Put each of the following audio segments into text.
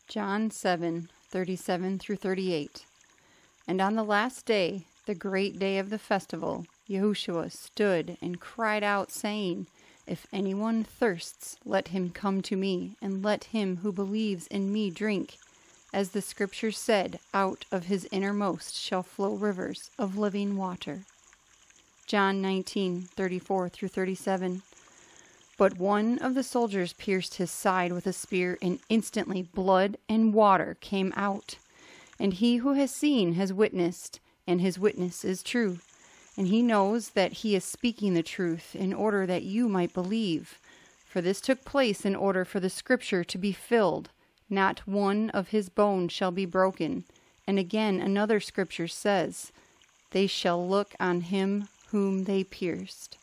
John 7:37 through 38. And on the last day, the great day of the festival, Yahushua stood and cried out, saying, If anyone thirsts, let him come to me, and let him who believes in me drink. As the scripture said, out of his innermost shall flow rivers of living water. John 19:34 through 37. But one of the soldiers pierced his side with a spear, and instantly blood and water came out. And he who has seen has witnessed, and his witness is true. And he knows that he is speaking the truth, in order that you might believe. For this took place in order for the scripture to be filled. Not one of his bones shall be broken. And again another scripture says, They shall look on him whom they pierced.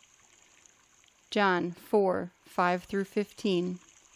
John 4:5 through 15.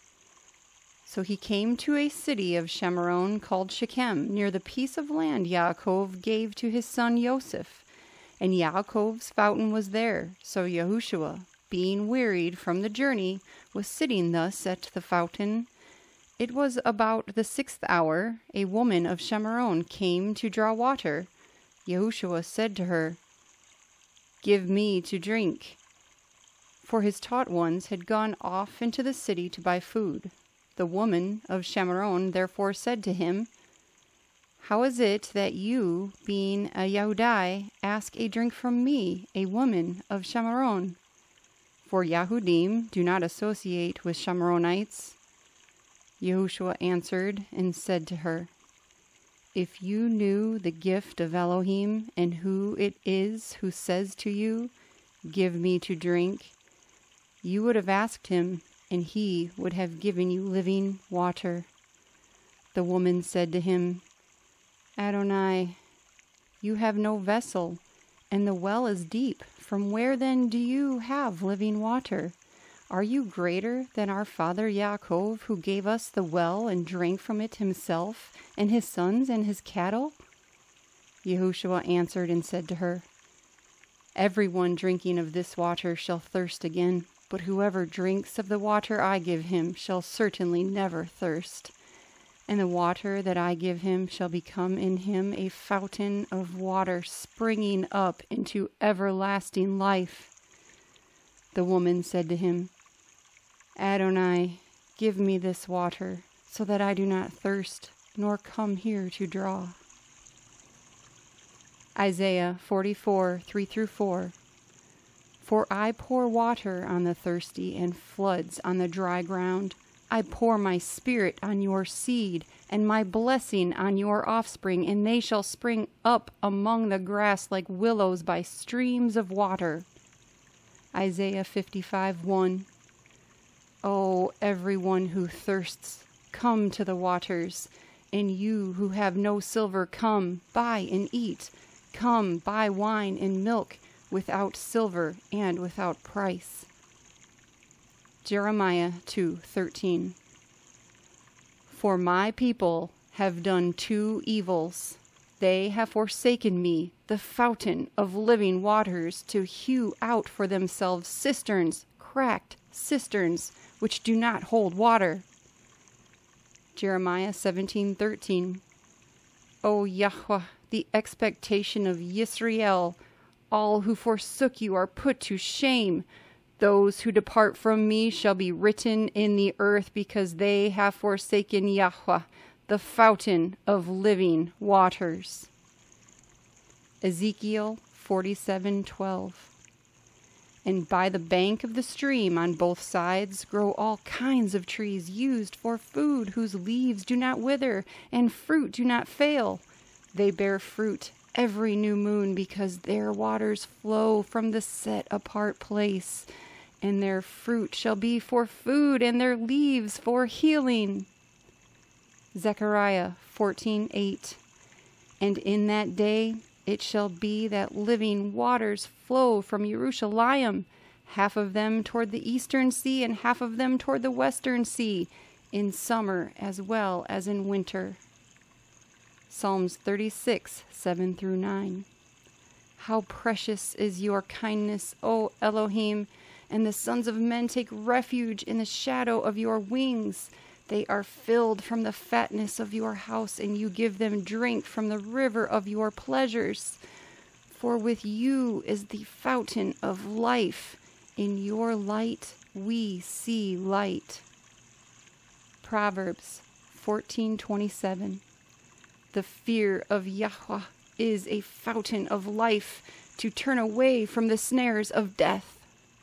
So he came to a city of Shemaron called Shechem, near the piece of land Yaakov gave to his son Joseph. And Yaakov's fountain was there. So Yahushua, being wearied from the journey, was sitting thus at the fountain. It was about the 6th hour. A woman of Shemaron came to draw water. Yahushua said to her, Give me to drink. For his taught ones had gone off into the city to buy food. The woman of Shemaron therefore said to him, How is it that you, being a Yahudai, ask a drink from me, a woman of Shemaron? For Yahudim do not associate with Shemaronites. Yahushua answered and said to her, If you knew the gift of Elohim, and who it is who says to you, Give me to drink, you would have asked him, and he would have given you living water. The woman said to him, Adonai, you have no vessel, and the well is deep. From where then do you have living water? Are you greater than our father Yaakov, who gave us the well and drank from it himself, and his sons and his cattle? Yahushua answered and said to her, Everyone drinking of this water shall thirst again. But whoever drinks of the water I give him shall certainly never thirst. And the water that I give him shall become in him a fountain of water springing up into everlasting life. The woman said to him, Adonai, give me this water, so that I do not thirst, nor come here to draw. Isaiah 44:3 through 4. For I pour water on the thirsty and floods on the dry ground. I pour my spirit on your seed and my blessing on your offspring, and they shall spring up among the grass like willows by streams of water. Isaiah 55:1. O everyone who thirsts, come to the waters, and you who have no silver, come, buy and eat. Come, buy wine and milk, without silver and without price. Jeremiah 2:13. For my people have done two evils. They have forsaken me, the fountain of living waters, to hew out for themselves cisterns, cracked cisterns, which do not hold water. Jeremiah 17:13. O Yahuwah, the expectation of Yisrael, all who forsook you are put to shame. Those who depart from me shall be written in the earth, because they have forsaken Yahuwah, the fountain of living waters. Ezekiel 47:12. And by the bank of the stream on both sides grow all kinds of trees used for food, whose leaves do not wither and fruit do not fail. They bear fruit every new moon, because their waters flow from the set-apart place, and their fruit shall be for food, and their leaves for healing. Zechariah 14:8. And in that day it shall be that living waters flow from Jerusalem, half of them toward the eastern sea, and half of them toward the western sea, in summer as well as in winter. Psalms 36:7 through 9. How precious is your kindness, O Elohim, and the sons of men take refuge in the shadow of your wings. They are filled from the fatness of your house, and you give them drink from the river of your pleasures. For with you is the fountain of life. In your light we see light. Proverbs 14:27. The fear of Yahuwah is a fountain of life, to turn away from the snares of death.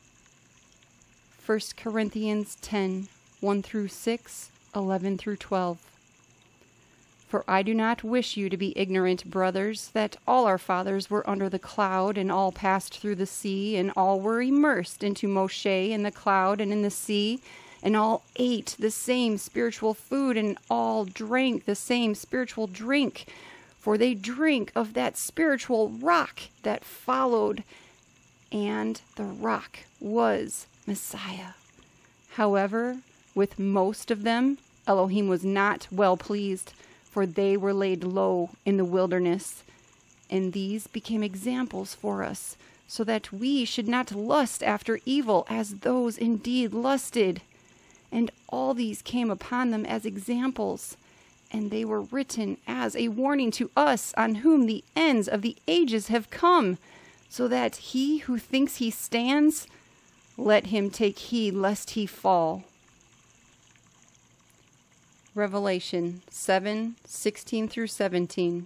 1 Corinthians 10:1-6, 11-12. For I do not wish you to be ignorant, brothers, that all our fathers were under the cloud, and all passed through the sea, and all were immersed into Moshe in the cloud and in the sea, and all ate the same spiritual food, and all drank the same spiritual drink. For they drink of that spiritual rock that followed, and the rock was Messiah. However, with most of them, Elohim was not well pleased, for they were laid low in the wilderness. And these became examples for us, so that we should not lust after evil as those indeed lusted. And all these came upon them as examples, and they were written as a warning to us, on whom the ends of the ages have come, so that he who thinks he stands, let him take heed lest he fall. Revelation 7:16-17.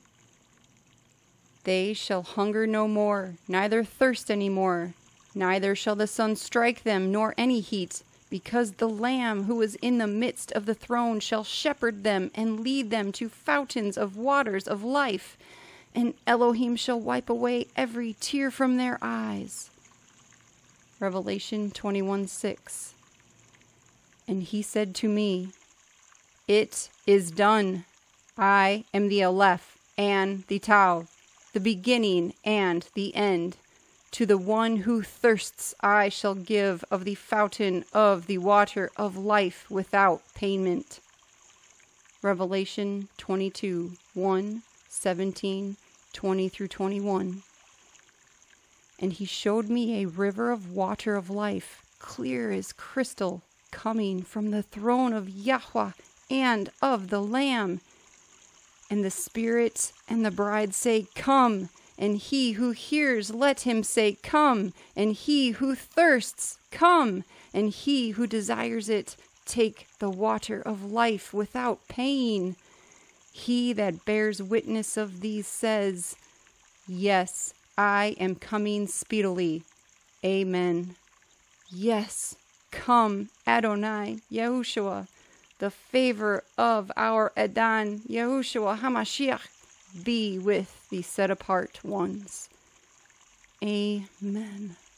They shall hunger no more, neither thirst any more, neither shall the sun strike them, nor any heat, because the Lamb who is in the midst of the throne shall shepherd them and lead them to fountains of waters of life, and Elohim shall wipe away every tear from their eyes. Revelation 21:6. And he said to me, It is done. I am the Aleph and the Tau, the beginning and the end. To the one who thirsts I shall give of the fountain of the water of life without payment. Revelation 22:1, 17, 20-21. And he showed me a river of water of life, clear as crystal, coming from the throne of Yahuwah and of the Lamb. And the Spirit and the bride say, Come. And he who hears, let him say, Come. And he who thirsts, come. And he who desires it, take the water of life without paying. He that bears witness of these says, Yes, I am coming speedily. Amen. Yes, come, Adonai, Yahushua, the favor of our Adon, Yahushua HaMashiach, be with the set-apart ones. Amen.